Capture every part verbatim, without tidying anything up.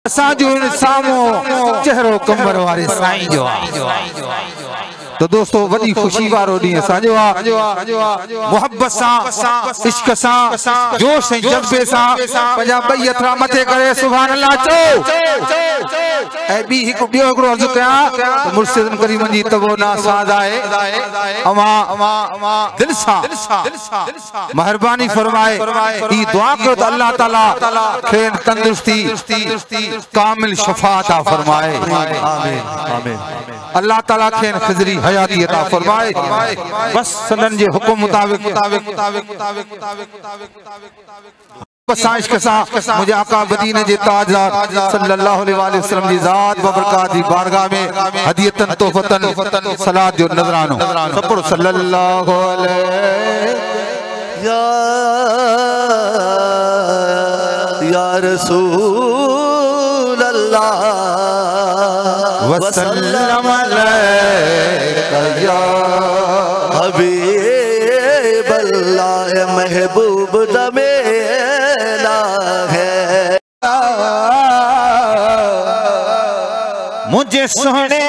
असांजो सामो चेहरो कंबर वारे साईं जो तो दोस्तों वडी खुशी वारो डी असांजो मोहब्बत सां इश्क सां जोश ऐं जज्बे सां पंजा बई हथरा मथे करे सुभान अल्लाह चो ऐं बी हिकु ॿियो हिकिड़ो अर्ज़ु कयां मुर्शिदन करीम जी तबो ना साज़ आहे अवां दिल सां मेहरबानी फरमाए ई दुआ कयो त अल्लाह ताला खेन तंदुरुस्ती कामिल शफा अता फरमाए आमीन आमीन अल्लाह ताला खेन खिजरी हयाती अता फरमाए बस सलन जे हुक्म मुताबिक बसा इश्क सां मुझे आका मदीने जे ताजदार सल्लल्लाहु अलैहि वसल्लम जी जात बबरकात दी बारगाह में हदियतन तोहफतन सलात जो नजरानो सबर सल्लल्लाहु अलैहि या या रसूल अल्लाह वसल्लम अलैका या हबीब अल्लाह महबूब दमेला है मुझे सोने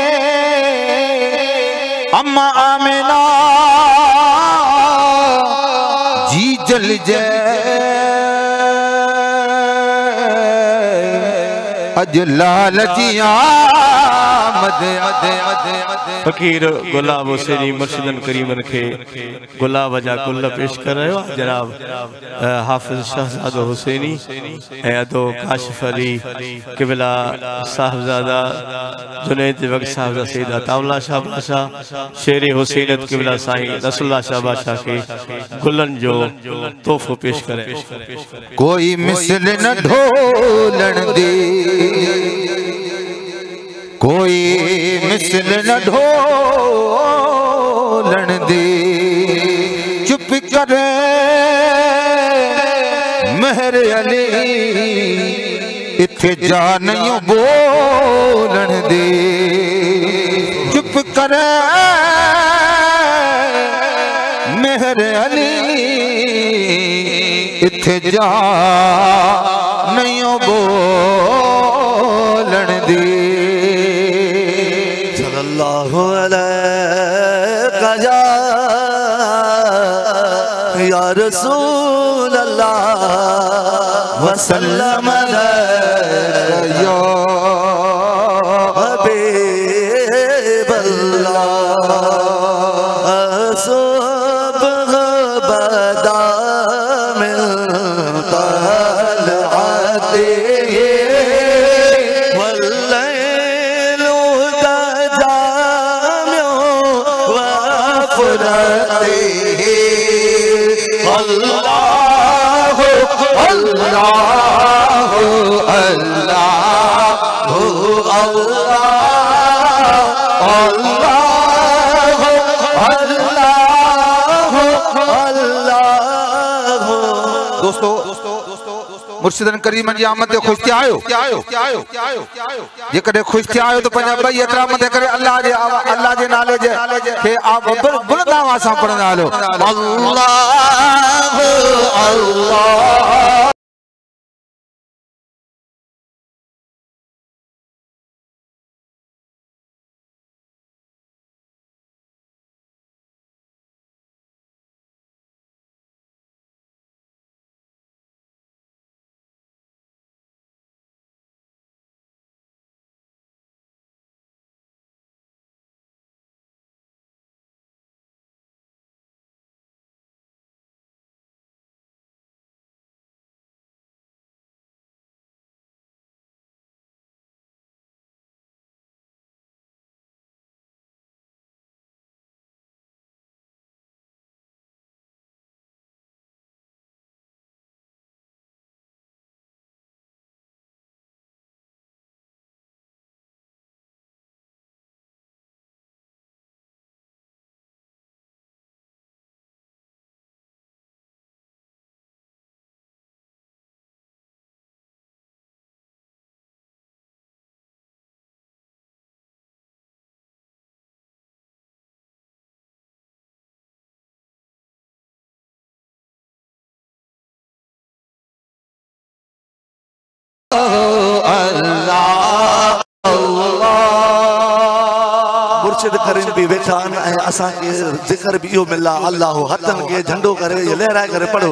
अम्मा आमिना जी जल जाए अज लाल जिया मदे मदे मदे फकीर गुलाब हुसैनी मुर्शिदन करीमन के गुलाब जा कुल पेश कर रहे हो जनाब हाफिज शहजादा हुसैनी ए अदो काशिफ अली किबला साहबजादा जुनैद वक्त साहबजादा सैयद अताउल्लाह शाह बादशाह शेर हुसैनत किबला साईं रसूलुल्लाह शाह बादशाह के गुलन जो तोहफो पेश करे कोई मिसल न ढोलन दे कोई मिसल न ढोलन दे चुप करे मेहर अली इथे जा नहीं बोलन दे चुप करे मेहर अली इथे जा नहीं बोलन दे सल्लल्लाहु अलैका या रसूल अल्लाह वसल्लम अलैका या हबीब अल्लाह सुबह बदा मिन तलअतिही वल्लैलु तजामिउ वफरतिही अल्लाहु अल्लाहु अल्लाहु अल्लाहु अल्लाहु अल्लाहु दोस्तों मुर्शिदन करीमन जी आमद ते खुश थिया आयो जेकॾहिं खुश थिया आयो तो पंहिंजा ॿई हथरा मथे करे अल्लाह जे अल्लाह जे नाले जे खे आप बुलंद आवाज़ सां पढ़ंदा हलो अल्लाहु अल्लाह। मुर्शिद करीम भी वेठा आहिनि ऐं असांखे ज़िक्र भी इहो मिला अल्लाह हथन के झंडो करे लहराए करे पढ़ो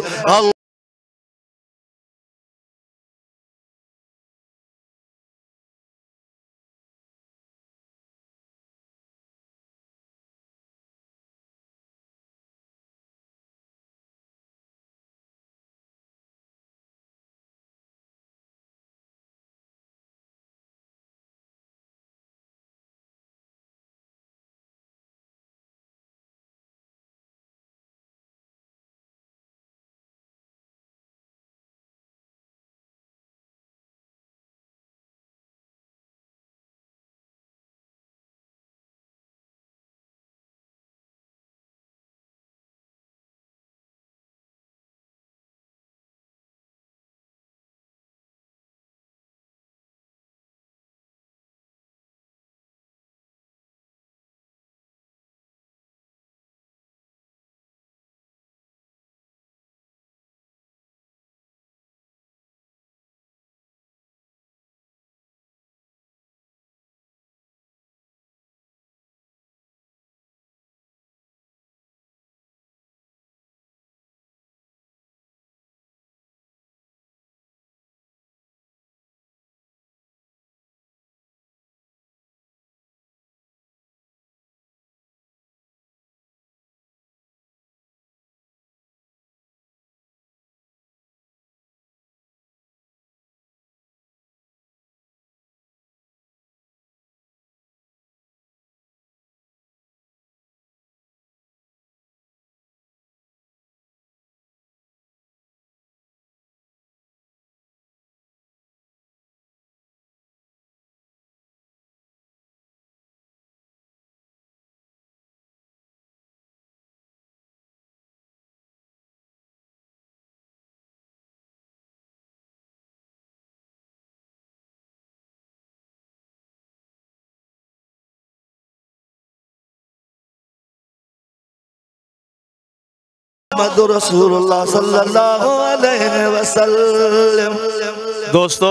मोहम्मद रसूलुल्लाह सल्लल्लाहु अलैहि वसल्लम। दोस्तों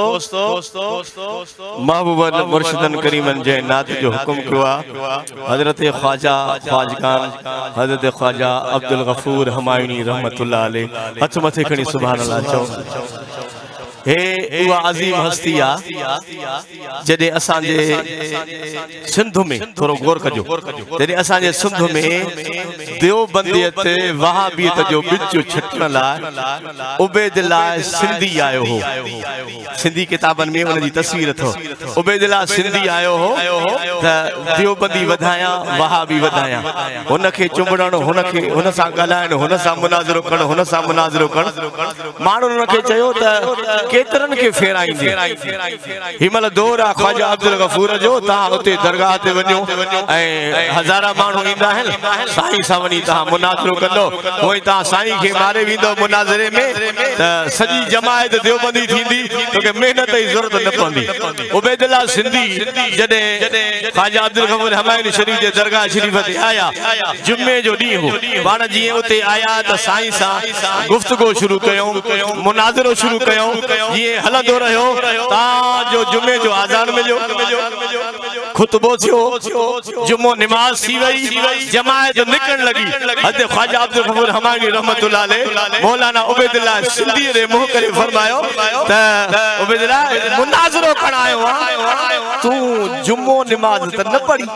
महबूबन मुर्शिदन करीमन जे नात जो हुक्म किया हजरत ख्वाजा ख्वाजगान हजरत ख्वाजा अब्दुल गफूर हमायूनी रहमतुल्लाह अलैह हथ मथे खणी सुभान अल्लाह चओ। हे उहा अज़ीम हस्ती आ जॾहिं असांजे सिंध में थोरो गौर कजो जॾहिं असांजे सिंध में देवबंदियत वहाबियत जो बिचो छटण लाइ उबैदुल्लाह सिंधी आयो हो। सिंधी किताबनि में उन जी तस्वीर अथव। उबैदुल्लाह सिंधी आयो हो त देवबंदी वधाया वहाबी वधाया हुनखे चुंबड़ण हुनखे हुन सां ॻाल्हाइण हुन सां मुनाज़रो करण हुन सां मुनाज़रो करण माण्हुनि हुनखे चयो त केतरन के फेराइंदे हिमल दौर आ ख्वाजा अब्दुल गफूर जो ता उते दरगाह ते वञो ऐं हज़ारा माण्हू ईंदा आहिनि साईं सां वञी तव्हां मुनाज़रो कंदो पोइ तव्हां साईं खे मारे वेंदो मुनाज़रे में त सॼी जमायत देवबंदी थींदी तोखे महिनत जी ज़रूरत न पवंदी। उबैदुल्लाह सिंधी जॾहिं ख्वाजा अब्दुल गफूर हमायूनी शरीफ जे दरगाह शरीफ ते आया जुमे जो ॾींहुं हो पाण जीअं उते आया त साईं सां गुफ़्तगू शुरू कयूं मुनाज़रो शुरू कयूं ये हलंदो रहियो ताजो जुमे जो आज़ान मिलियो खुतबो थियो जुमो निमाज़ थी वई जमायत निकरण लगी हज़रत ख्वाजा अब्दुल गफूर हमायूनी रहमतुल्लाह अलैह मौलाना उबैदुल्लाह सिंधी रे मुंह करे फरमायो त उबैदुल्लाह मुनाज़रो खणायो तू जुमो निमाज़ त न पढ़ी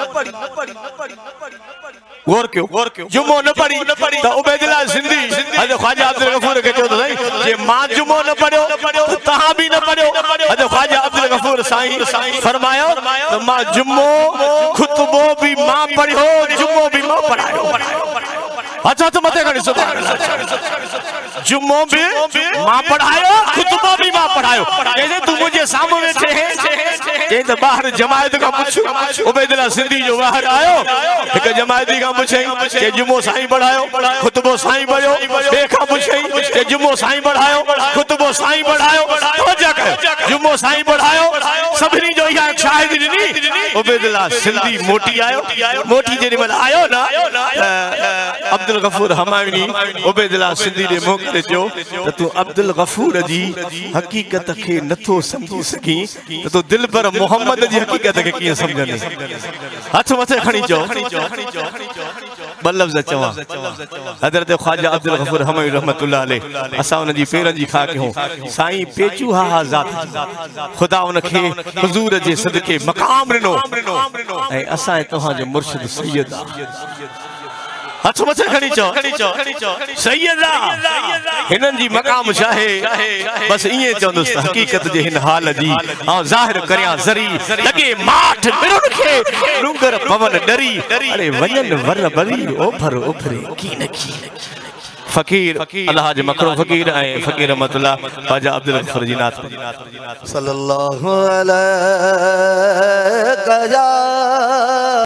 गौर क्यों जुमो न पढ़ी त उबैदुल्लाह सिंधी हज़रत ख्वाजा अब्दुल गफूर के चयो त सही जे मां जुमो न पढ़ियो तहां भी न पढ़ियो हज़रत ख्वाजा अब्दुल गफूर साईं फरमायो त मां जुमो खुतबो भी मां पढ़ियो जुमो भी मां पढ़ायो अच्छा तो मते खणी सुभान अल्लाह जुमो भी मां पढ़ायो खुतबो भी मां पढ़ायो जैसे तू मुझे सामने बैठे हैं जे त बाहर जमायत का पूछ उबैदुल्लाह सिंधी जो बाहर आयो एक जमायती का पूछे के जुमो साईं पढ़ायो खुतबो साईं पढ़ियो बे का पूछे के जुमो साईं पढ़ायो खुतबो साईं पढ़ायो तो जा जुमो साईं पढ़ायो सभिनी जो इहा शाहिदी ॾिनी उबैदुल्लाह सिंधी मोटी आयो मोटी जेॾी महिल आयो न अब्दुल गफूर हमायूनी उबैदुल्लाह सिंधी ॾे मुंहुं करे चयो त तूं अब्दुल गफूर जी हक़ीक़त खे नथो सम्झी सघीं त तूं दिल पर मोहम्मद जी हक़ीक़त खे कीअं सम्झंदे हथ मथे खणी चओ ॿ लफ़्ज़ चवां हज़रत ख्वाजा अब्दुल गफूर हमायूनी रहमतुल्लाह अलैह असां उन जी पेरनि जी खा कयूं साईं पेचू हा हा ज़ात ख़ुदा उन खे हुज़ूर जे सदके मक़ाम ॾिनो ऐं असां तव्हांजो मुर्शिद सैयद हथ मथे खणी चओ सैयद हिननि जी मक़ाम छा आहे बस ईअं चवंदुसि हक़ीक़त जे हिन हाल जी ऐं ज़ाहिर करियां ज़री लॻे माठ मिरुनि खे डूंगर पवन डरी अरे वञनि वर बरी ओभर ओभरे कीन कीन फकीर अल्लाह जे मखरूम फकीर ऐं फकीर रहमतुल्लाह ख्वाजा अब्दुल गफूर जी नाथ सल्लल्लाहु अलैहि